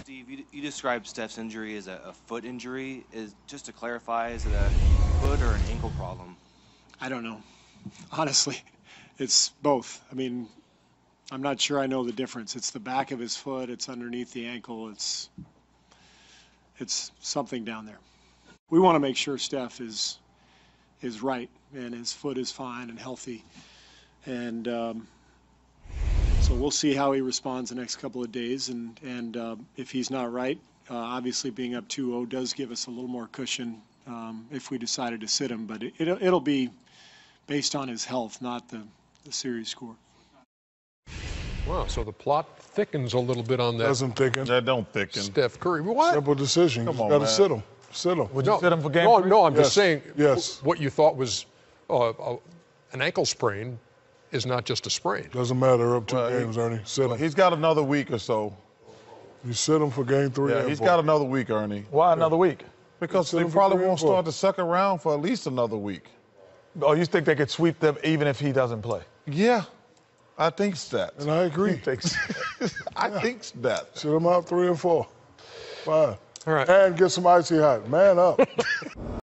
Steve, you described Steph's injury as a foot injury. Just to clarify, is it a foot or an ankle problem? I don't know. Honestly, it's both. I mean, I'm not sure I know the difference. It's the back of his foot. It's underneath the ankle. It's something down there. We want to make sure Steph is right and his foot is fine and healthy. And so we'll see how he responds the next couple of days. And if he's not right, obviously being up 2-0 does give us a little more cushion if we decided to sit him. But it'll be based on his health, not the series score. Wow, so the plot thickens a little bit on that. Doesn't thicken. That don't thicken. Steph Curry. What? Simple decision. Come You on, got to man. sit him. Sit him. Would you sit him for game three? No, I'm just Yes. saying Yes. what you thought was an ankle sprain is not just a sprain. Doesn't matter. Up 2 Well, games, Ernie. Sit him. He's got another week or so. You sit him for game 3. Yeah, and he's 4. got another week, Ernie. Why another week? Because Sit they him for probably 3 and won't 4. start the second round for at least another week. Oh, you think they could sweep them even if he doesn't play? Yeah, I think that. And I agree. I think that. Sit him out 3 and 4. 5. All right. And get some icy hot. Man up.